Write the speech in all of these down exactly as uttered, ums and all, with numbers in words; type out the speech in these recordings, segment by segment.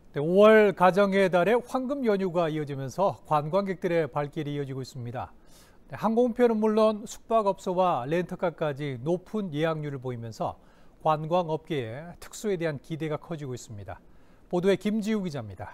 네, 오월 가정의 달에 황금 연휴가 이어지면서 관광객들의 발길이 이어지고 있습니다. 네, 항공편은 물론 숙박업소와 렌터카까지 높은 예약률을 보이면서 관광업계의 특수에 대한 기대가 커지고 있습니다. 보도에 김지우 기자입니다.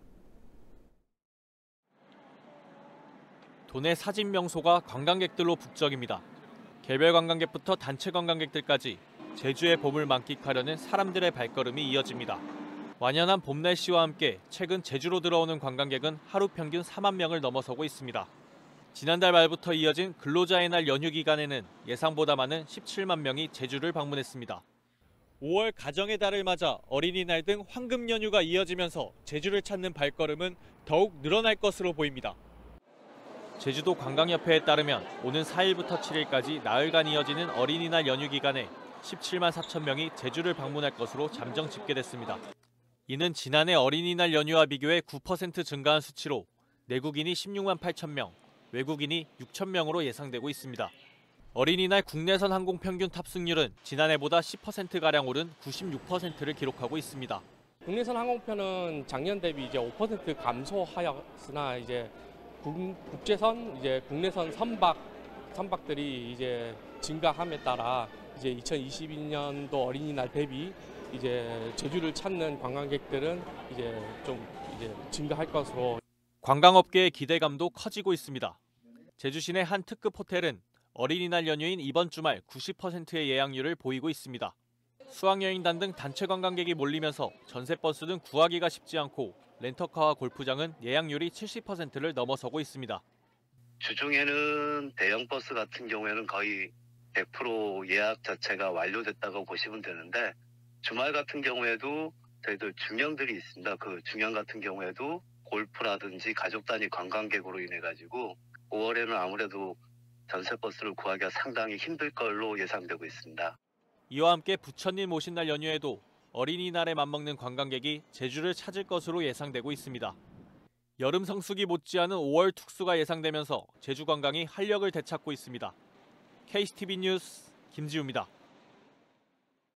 도내 사진 명소가 관광객들로 북적입니다. 개별 관광객부터 단체 관광객들까지 제주의 봄을 만끽하려는 사람들의 발걸음이 이어집니다. 완연한 봄 날씨와 함께 최근 제주로 들어오는 관광객은 하루 평균 사만 명을 넘어서고 있습니다. 지난달 말부터 이어진 근로자의 날 연휴 기간에는 예상보다 많은 십칠만 명이 제주를 방문했습니다. 오월 가정의 달을 맞아 어린이날 등 황금 연휴가 이어지면서 제주를 찾는 발걸음은 더욱 늘어날 것으로 보입니다. 제주도 관광협회에 따르면 오는 사일부터 칠일까지 나흘간 이어지는 어린이날 연휴 기간에 십칠만 사천 명이 제주를 방문할 것으로 잠정 집계됐습니다. 이는 지난해 어린이날 연휴와 비교해 구 퍼센트 증가한 수치로 내국인이 십육만 팔천 명, 외국인이 육천 명으로 예상되고 있습니다. 어린이날 국내선 항공 평균 탑승률은 지난해보다 십 퍼센트가량 오른 구십육 퍼센트를 기록하고 있습니다. 국내선 항공편은 작년 대비 이제 오 퍼센트 감소하였으나 이제 국제선, 이제 국내선 선박, 선박들이 이제 증가함에 따라 이제 이천이십이 년도 어린이날 대비 이제 제주를 찾는 관광객들은 이제 좀 이제 증가할 것으로. 관광업계의 기대감도 커지고 있습니다. 제주시내 한 특급 호텔은 어린이날 연휴인 이번 주말 구십 퍼센트의 예약률을 보이고 있습니다. 수학여행단 등 단체 관광객이 몰리면서 전세버스 등 구하기가 쉽지 않고 렌터카와 골프장은 예약률이 칠십 퍼센트를 넘어서고 있습니다. 주중에는 대형 버스 같은 경우에는 거의 백 퍼센트 예약 자체가 완료됐다고 보시면 되는데, 주말 같은 경우에도 저희들 중형들이 있습니다. 그 중형 같은 경우에도 골프라든지 가족 단위 관광객으로 인해 가지고 오월에는 아무래도 전세버스를 구하기가 상당히 힘들 걸로 예상되고 있습니다. 이와 함께 부처님 오신 날 연휴에도 어린이날에 맞먹는 관광객이 제주를 찾을 것으로 예상되고 있습니다. 여름 성수기 못지않은 오월 특수가 예상되면서 제주 관광이 활력을 되찾고 있습니다. 케이씨티비 뉴스 김지우입니다.